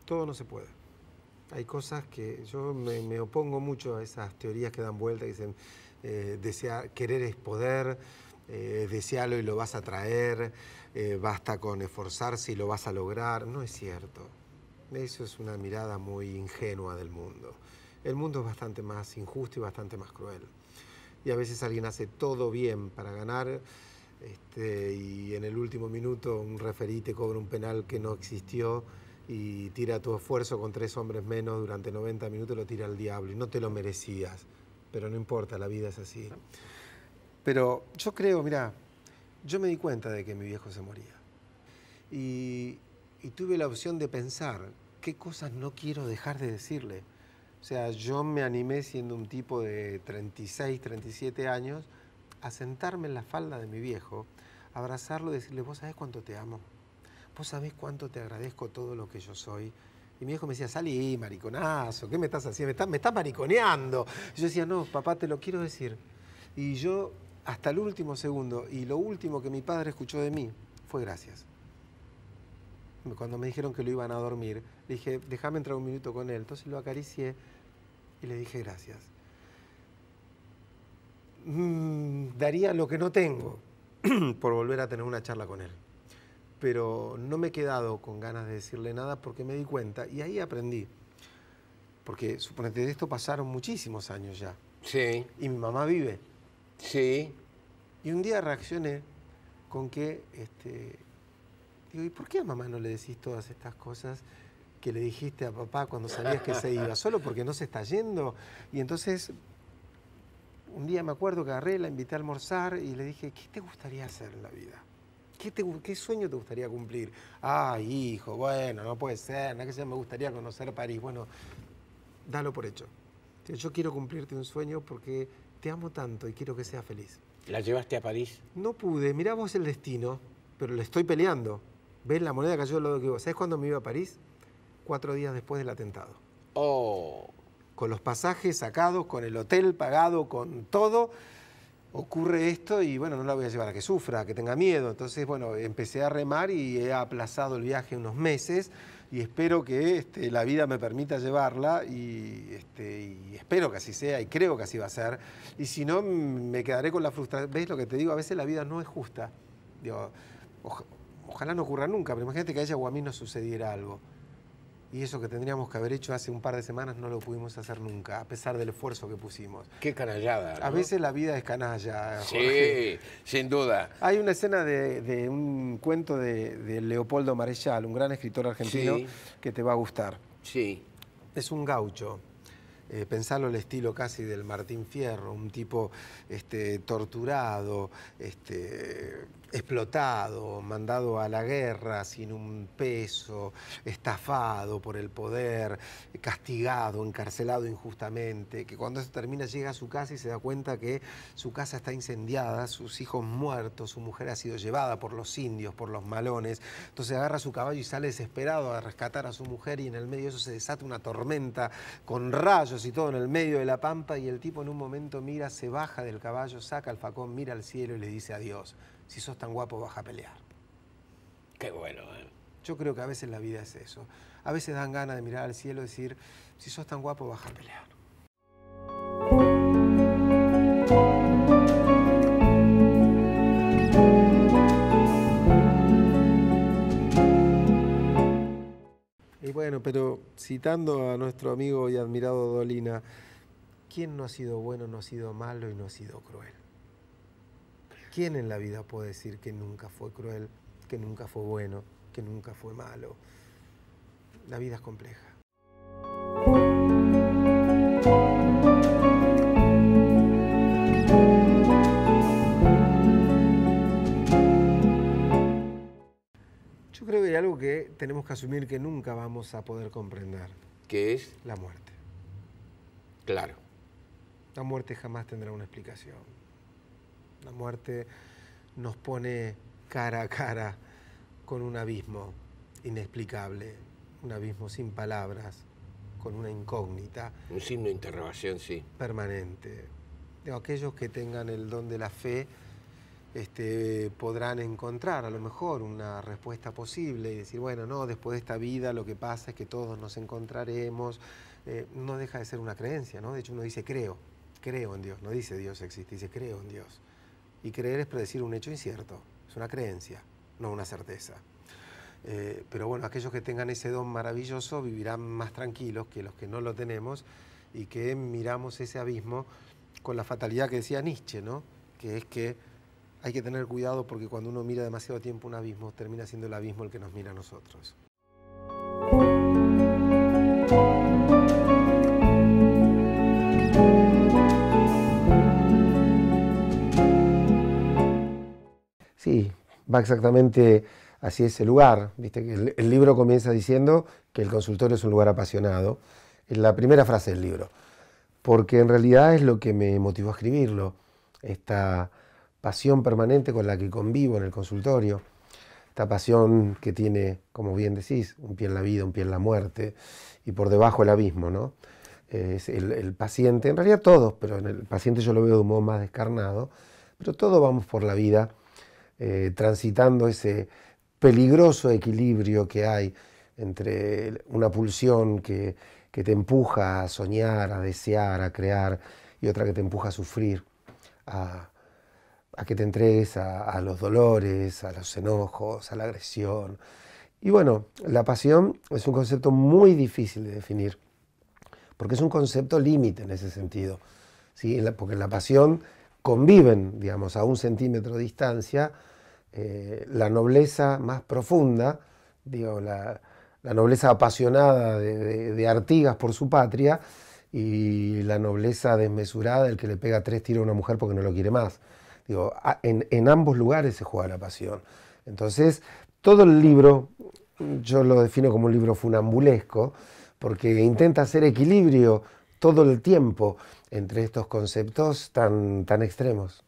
todo no se puede. Hay cosas que yo me opongo mucho a esas teorías que dan vuelta, que dicen desear, querer es poder, desearlo y lo vas a traer, basta con esforzarse y lo vas a lograr. No es cierto. Eso es una mirada muy ingenua del mundo. El mundo es bastante más injusto y bastante más cruel. Y a veces alguien hace todo bien para ganar y en el último minuto un referí te cobra un penal que no existió y tira tu esfuerzo con 3 hombres menos durante 90 minutos, lo tira al diablo y no te lo merecías. Pero no importa, la vida es así. Pero yo creo, mira, yo me di cuenta de que mi viejo se moría. Y tuve la opción de pensar qué cosas no quiero dejar de decirle. O sea, yo me animé siendo un tipo de 36, 37 años a sentarme en la falda de mi viejo, abrazarlo y decirle, vos sabés cuánto te amo, vos sabés cuánto te agradezco todo lo que yo soy. Y mi viejo me decía, salí, mariconazo, ¿qué me estás haciendo? Me estás mariconeando. Y yo decía, no, papá, te lo quiero decir. Y yo, hasta el último segundo, y lo último que mi padre escuchó de mí fue gracias. Cuando me dijeron que lo iban a dormir, le dije, déjame entrar un minuto con él. Entonces lo acaricié y le dije gracias. Daría lo que no tengo por volver a tener una charla con él. Pero no me he quedado con ganas de decirle nada porque me di cuenta y ahí aprendí. Porque, suponete, de esto pasaron muchísimos años ya. Sí. Y mi mamá vive. Sí. Y un día reaccioné con que, digo, ¿y por qué a mamá no le decís todas estas cosas que le dijiste a papá cuando sabías que se iba? ¿Solo porque no se está yendo? Y entonces, un día me acuerdo que agarré, la invité a almorzar y le dije, ¿qué te gustaría hacer en la vida? ¿Qué sueño te gustaría cumplir? Ay, hijo, bueno, no puede ser, no es que sea, me gustaría conocer París. Bueno, dalo por hecho. Yo quiero cumplirte un sueño porque te amo tanto y quiero que seas feliz. ¿La llevaste a París? No pude, mirá vos el destino, pero le estoy peleando. ¿Ves? La moneda cayó al lado que vos. ¿Sabés cuándo me iba a París? 4 días después del atentado. Oh. Con los pasajes sacados, con el hotel pagado, con todo, ocurre esto y bueno, no la voy a llevar a que sufra, a que tenga miedo. Entonces, bueno, empecé a remar y he aplazado el viaje unos meses y espero que la vida me permita llevarla y espero que así sea y creo que así va a ser. Y si no, me quedaré con la frustración. ¿Ves lo que te digo? A veces la vida no es justa. Digo, ojalá no ocurra nunca, pero imagínate que a ella o a mí nos sucediera algo. Y eso que tendríamos que haber hecho hace un par de semanas no lo pudimos hacer nunca, a pesar del esfuerzo que pusimos. Qué canallada, ¿no? A veces la vida es canalla, sí, Jorge. sin duda. Hay una escena de un cuento de Leopoldo Marechal, un gran escritor argentino, Sí. que te va a gustar. Sí. Es un gaucho. Pensarlo al estilo casi del Martín Fierro, un tipo torturado, explotado, mandado a la guerra sin un peso, estafado por el poder, castigado, encarcelado injustamente, que cuando eso termina llega a su casa y se da cuenta que su casa está incendiada, sus hijos muertos, su mujer ha sido llevada por los indios, por los malones, entonces agarra su caballo y sale desesperado a rescatar a su mujer y en el medio de eso se desata una tormenta con rayos y todo en el medio de la pampa y el tipo en un momento mira, se baja del caballo, saca el facón, mira al cielo y le dice adiós. Si sos tan guapo, baja a pelear. Qué bueno, ¿eh? Yo creo que a veces la vida es eso. A veces dan ganas de mirar al cielo y decir, si sos tan guapo, baja a pelear. Y bueno, pero citando a nuestro amigo y admirado Dolina, ¿quién no ha sido bueno, no ha sido malo y no ha sido cruel? ¿Quién en la vida puede decir que nunca fue cruel, que nunca fue bueno, que nunca fue malo? La vida es compleja. Yo creo que hay algo que tenemos que asumir que nunca vamos a poder comprender. ¿Qué es? La muerte. Claro. La muerte jamás tendrá una explicación. La muerte nos pone cara a cara con un abismo inexplicable, un abismo sin palabras, con una incógnita. Un signo de interrogación, sí. Permanente. Aquellos que tengan el don de la fe podrán encontrar a lo mejor una respuesta posible y decir, bueno, no, después de esta vida lo que pasa es que todos nos encontraremos. No deja de ser una creencia, ¿no? De hecho uno dice creo en Dios, no dice Dios existe, dice creo en Dios. Y creer es predecir un hecho incierto, es una creencia, no una certeza. Pero bueno, aquellos que tengan ese don maravilloso vivirán más tranquilos que los que no lo tenemos y que miramos ese abismo con la fatalidad que decía Nietzsche, ¿no? Que es que hay que tener cuidado porque cuando uno mira demasiado tiempo un abismo, termina siendo el abismo el que nos mira a nosotros. Sí, va exactamente así ese lugar. Viste que el libro comienza diciendo que el consultorio es un lugar apasionado. Es la primera frase del libro, porque en realidad es lo que me motivó a escribirlo, esta pasión permanente con la que convivo en el consultorio, esta pasión que tiene, como bien decís, un pie en la vida, un pie en la muerte, y por debajo el abismo, ¿no? Es el paciente, en realidad todos, pero en el paciente yo lo veo de un modo más descarnado, pero todos vamos por la vida transitando ese peligroso equilibrio que hay entre una pulsión que te empuja a soñar, a desear, a crear, y otra que te empuja a sufrir, a que te entregues a los dolores, a los enojos, a la agresión. Y bueno, la pasión es un concepto muy difícil de definir, porque es un concepto límite en ese sentido, ¿sí? Porque en la pasión conviven, digamos, a 1 centímetro de distancia, la nobleza más profunda, digo, la nobleza apasionada de Artigas por su patria y la nobleza desmesurada del que le pega 3 tiros a una mujer porque no lo quiere más. Digo, en ambos lugares se juega la pasión. Entonces, todo el libro, yo lo defino como un libro funambulesco, porque intenta hacer equilibrio todo el tiempo entre estos conceptos tan extremos.